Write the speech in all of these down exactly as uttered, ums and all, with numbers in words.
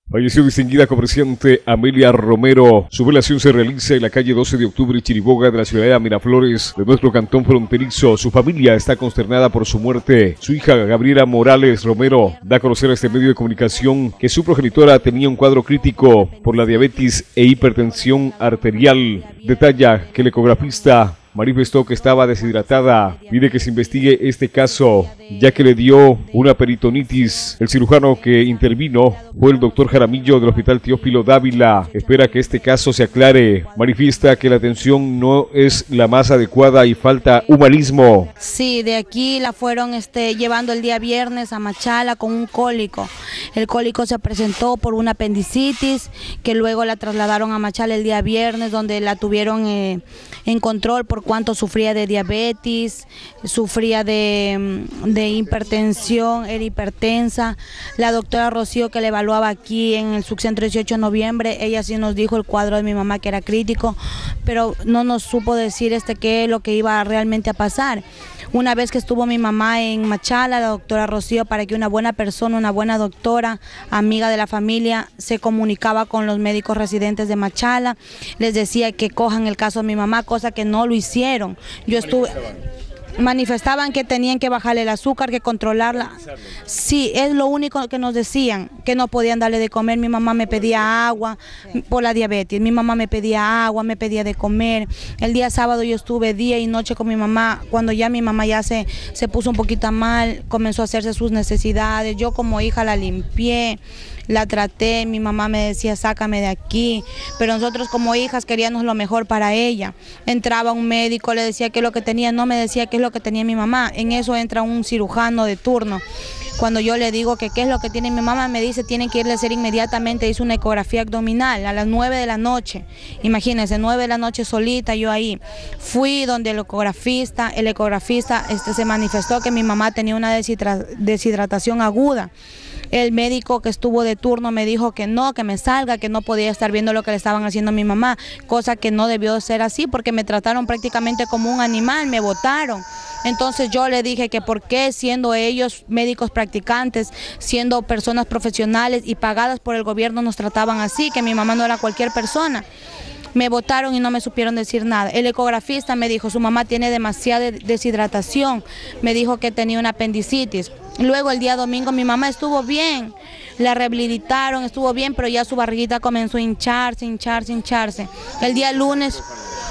Falleció distinguida comerciante Amelia Romero. Su velación se realiza en la calle doce de octubre, Chiriboga, de la ciudad de Miraflores, de nuestro cantón fronterizo. Su familia está consternada por su muerte. Su hija, Gabriela Morales Romero, da a conocer a este medio de comunicación que su progenitora tenía un cuadro crítico por la diabetes e hipertensión arterial. Detalla que el ecografista manifestó que estaba deshidratada. Pide que se investigue este caso, ya que le dio una peritonitis. El cirujano que intervino fue el doctor Jaramillo del Hospital Teófilo Dávila. Espera que este caso se aclare. Manifiesta que la atención no es la más adecuada y falta humanismo. Sí, de aquí la fueron este, llevando el día viernes a Machala con un cólico. El cólico se presentó por una apendicitis, que luego la trasladaron a Machala el día viernes, donde la tuvieron eh, en control por cuanto sufría de diabetes, sufría de, de hipertensión, era hipertensa. La doctora Rocío, que le evaluaba aquí en el subcentro dieciocho de noviembre, ella sí nos dijo el cuadro de mi mamá que era crítico, pero no nos supo decir este qué es lo que iba realmente a pasar. Una vez que estuvo mi mamá en Machala, la doctora Rocío, para que una buena persona, una buena doctora, amiga de la familia, se comunicaba con los médicos residentes de Machala, les decía que cojan el caso de mi mamá, cosa que no lo hicieron. Yo estuve... Manifestaban que tenían que bajarle el azúcar, que controlarla. Sí, es lo único que nos decían, que no podían darle de comer. Mi mamá me pedía agua por la diabetes, mi mamá me pedía agua, me pedía de comer. El día sábado yo estuve día y noche con mi mamá. Cuando ya mi mamá ya se, se puso un poquito mal, comenzó a hacerse sus necesidades. Yo como hija la limpié, la traté, mi mamá me decía sácame de aquí, pero nosotros como hijas queríamos lo mejor para ella. Entraba un médico, le decía qué es lo que tenía, no me decía qué es lo que tenía mi mamá. En eso entra un cirujano de turno. Cuando yo le digo que qué es lo que tiene mi mamá, me dice tienen que irle a hacer inmediatamente, hizo una ecografía abdominal a las nueve de la noche. Imagínense, nueve de la noche solita yo ahí. Fui donde el ecografista, el ecografista este, se manifestó que mi mamá tenía una deshidra- deshidratación aguda. El médico que estuvo de turno me dijo que no, que me salga, que no podía estar viendo lo que le estaban haciendo a mi mamá, cosa que no debió ser así porque me trataron prácticamente como un animal, me botaron. Entonces yo le dije que por qué siendo ellos médicos practicantes, siendo personas profesionales y pagadas por el gobierno nos trataban así, que mi mamá no era cualquier persona. Me botaron y no me supieron decir nada. El ecografista me dijo, su mamá tiene demasiada deshidratación, me dijo que tenía una apendicitis. Luego el día domingo mi mamá estuvo bien, la rehabilitaron, estuvo bien, pero ya su barriguita comenzó a hincharse, hincharse, hincharse. El día lunes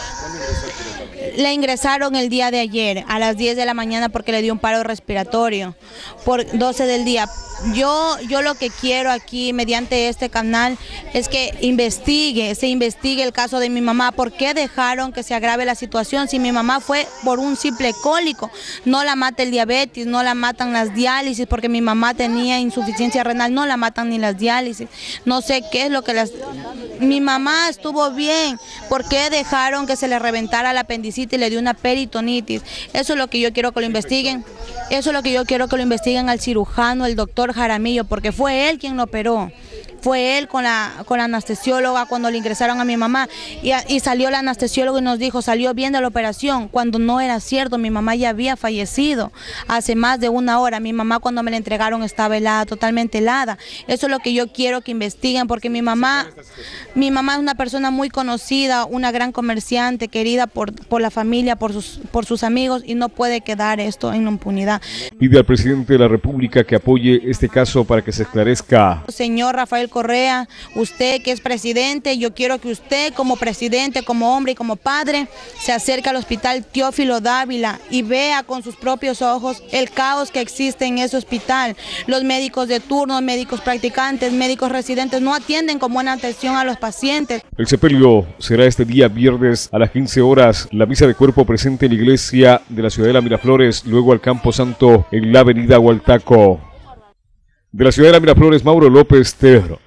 la ingresaron el día de ayer a las diez de la mañana porque le dio un paro respiratorio por doce del día. Yo, yo lo que quiero aquí mediante este canal es que investigue, se investigue el caso de mi mamá. ¿Por qué dejaron que se agrave la situación? Si mi mamá fue por un simple cólico, no la mata el diabetes, no la matan las diálisis, porque mi mamá tenía insuficiencia renal, no la matan ni las diálisis. No sé qué es lo que las... Mi mamá estuvo bien, ¿por qué dejaron que se le reventara la apendicitis y le dio una peritonitis? Eso es lo que yo quiero que lo investiguen. Eso es lo que yo quiero que lo investiguen al cirujano, el doctor Jaramillo, porque fue él quien lo operó. Fue él con la, con la anestesióloga cuando le ingresaron a mi mamá y, y salió la anestesióloga y nos dijo, salió bien de la operación, cuando no era cierto, mi mamá ya había fallecido hace más de una hora. Mi mamá cuando me la entregaron estaba helada, totalmente helada. Eso es lo que yo quiero que investiguen, porque mi mamá, mi mamá es una persona muy conocida, una gran comerciante, querida por, por la familia, por sus, por sus amigos, y no puede quedar esto en impunidad. Pide al presidente de la República que apoye este caso para que se esclarezca. Señor Rafael Correa, usted que es presidente, yo quiero que usted como presidente, como hombre y como padre, se acerque al Hospital Teófilo Dávila y vea con sus propios ojos el caos que existe en ese hospital. Los médicos de turno, médicos practicantes, médicos residentes no atienden con buena atención a los pacientes. El sepelio será este día viernes a las quince horas, la misa de cuerpo presente en la iglesia de la Ciudadela Miraflores, luego al Campo Santo en la avenida Hualtaco. De la Ciudadela Miraflores, Mauro López Terro.